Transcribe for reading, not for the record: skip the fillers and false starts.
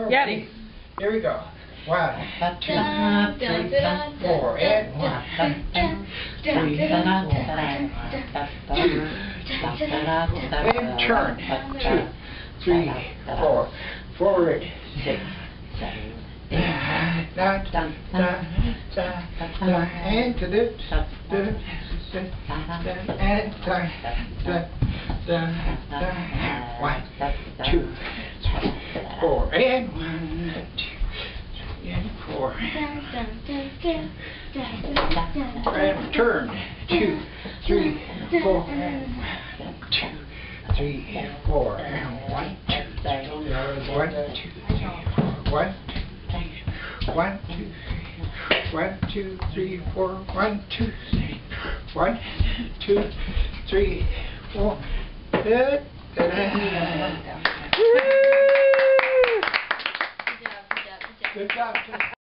Yeti. Here we go. 1, 2, 3, 4, and 1, 2, 3, 4, and turn. 2, 3, 4, forward. 6, 7, 8, and to this, and 1, 2, 3, 4, and 1, 2, and 4, and turn. 2, 3, 4, 2, 3, 4, and 1, 2, 3, 1, 2, 3, 1, 2, 3, 4, 1, 2, 3, 1, 2, 3, 4. Good. Good job.